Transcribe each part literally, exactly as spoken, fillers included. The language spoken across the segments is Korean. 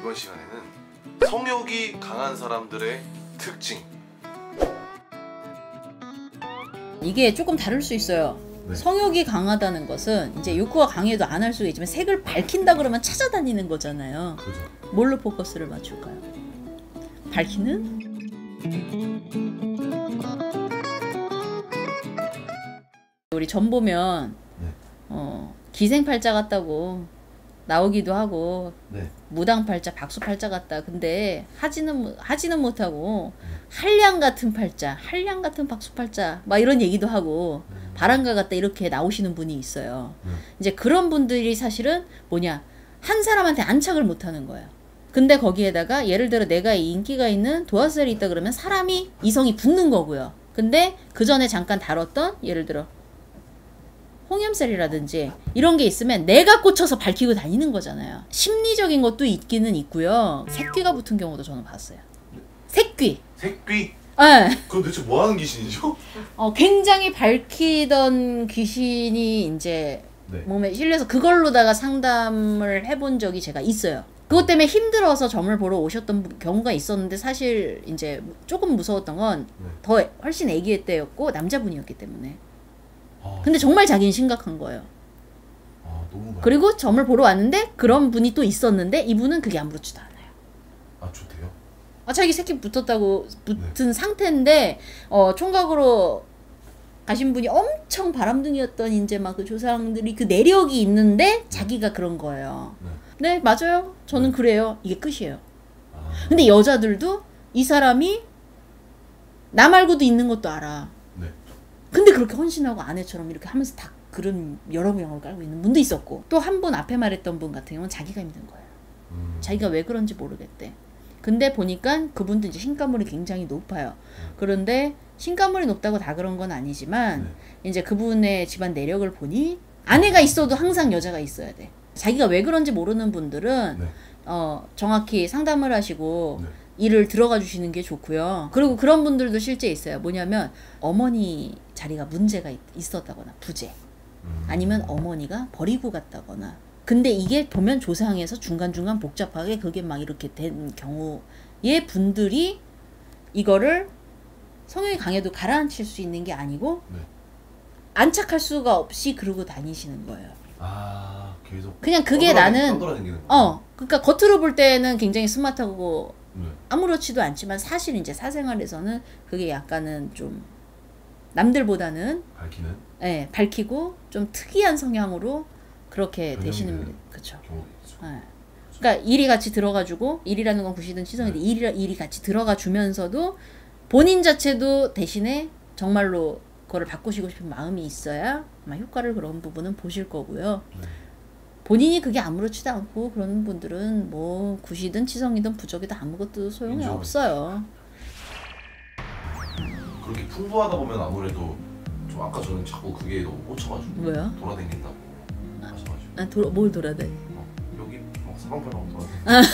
이번 시간에는 성욕이 강한 사람들의 특징. 이게 조금 다를 수 있어요. 네. 성욕이 강하다는 것은 이제 욕구가 강해도 안 할 수가 있지만 색을 밝힌다 그러면 찾아다니는 거잖아요. 그죠. 뭘로 포커스를 맞출까요? 밝히는? 우리 전 보면 네. 어, 기생팔자 같다고 나오기도 하고 네. 무당팔자, 박수팔자 같다. 근데 하지는 하지는 못하고 한량 같은 팔자, 한량 같은 박수팔자 막 이런 얘기도 하고 음. 바람과 같다 이렇게 나오시는 분이 있어요. 음. 이제 그런 분들이 사실은 뭐냐 한 사람한테 안착을 못하는 거예요. 근데 거기에다가 예를 들어 내가 인기가 있는 도화살이 있다 그러면 사람이 이성이 붙는 거고요. 근데 그 전에 잠깐 다뤘던 예를 들어 홍염살이라든지 이런 게 있으면 내가 꽂혀서 밝히고 다니는 거잖아요. 심리적인 것도 있기는 있고요. 색귀가 붙은 경우도 저는 봤어요. 색귀. 색귀? 네. 그건 대체 뭐 하는 귀신이죠? 어, 굉장히 밝히던 귀신이 이제 네. 몸에 실려서 그걸로다가 상담을 해본 적이 제가 있어요. 그것 때문에 힘들어서 점을 보러 오셨던 경우가 있었는데 사실 이제 조금 무서웠던 건 더 네. 훨씬 아기 때였고 남자분이었기 때문에. 근데 정말 자기는 심각한 거예요. 아, 너무 그리고 점을 보러 왔는데 그런 분이 또 있었는데 이분은 그게 아무렇지도 않아요. 아, 좋대요? 아, 자기 새끼 붙었다고 붙은 네. 상태인데 어, 총각으로 가신 분이 엄청 바람둥이였던 이제 막 그 조상들이 그 내력이 있는데 네. 자기가 그런 거예요. 네, 네 맞아요. 저는 네. 그래요. 이게 끝이에요. 아. 근데 여자들도 이 사람이 나 말고도 있는 것도 알아. 근데 그렇게 헌신하고 아내처럼 이렇게 하면서 다 그런 여러 명을 깔고 있는 분도 있었고 또 한 분 앞에 말했던 분 같은 경우는 자기가 힘든 거예요. 음. 자기가 왜 그런지 모르겠대. 근데 보니까 그분도 이제 신가물이 굉장히 높아요. 그런데 신가물이 높다고 다 그런 건 아니지만 네. 이제 그분의 집안 내력을 보니 아내가 있어도 항상 여자가 있어야 돼. 자기가 왜 그런지 모르는 분들은 네. 어, 정확히 상담을 하시고 네. 일을 들어가 주시는 게 좋고요. 그리고 그런 분들도 실제 있어요. 뭐냐면 어머니 자리가 문제가 있, 있었다거나 부재 아니면 어머니가 버리고 갔다거나 근데 이게 보면 조상에서 중간중간 복잡하게 그게 막 이렇게 된 경우의 분들이 이거를 성형이 강해도 가라앉힐 수 있는 게 아니고 네. 안착할 수가 없이 그러고 다니시는 거예요. 아 계속 그냥 그게 나는 어 그러니까 겉으로 볼 때는 굉장히 스마트하고 네. 아무렇지도 않지만 사실 이제 사생활에서는 그게 약간은 좀 남들보다는 밝히는? 네, 밝히고 좀 특이한 성향으로 그렇게 되시는 분, 그렇죠. 네. 그러니까 일이 같이 들어가지고 일이라는 건 구시든 치성인데 네. 일이 일이 같이 들어가 주면서도 본인 자체도 대신에 정말로 그거를 바꾸시고 싶은 마음이 있어야 아마 효과를 그런 부분은 보실 거고요. 네. 본인이 그게 아무렇지도 않고 그러는 분들은 뭐 구시든 치성이든 부적이든 아무것도 소용이 인정. 없어요. 그렇게 풍부하다 보면 아무래도 좀 아까 저는 자꾸 그게 너무 꽂혀가지고 뭐야? 돌아다닌다고 아, 하셔가지고 아, 돌아, 뭘 돌아다니? 어, 여기 막 사방팔방 돌아다니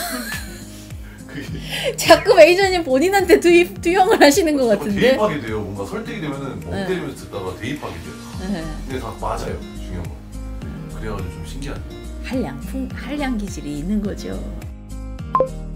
그게 자꾸 매니저님 본인한테 투입, 투영을 하시는 것 같은데? 대입하게 돼요. 뭔가 설득이 되면은 멍 네. 때리면서 듣다가 대입하게 돼요. 네. 근데 다 맞아요. 중요한 거. 그래가지고 좀 신기하네요. 한량, 풍, 한량 기질이 있는 거죠.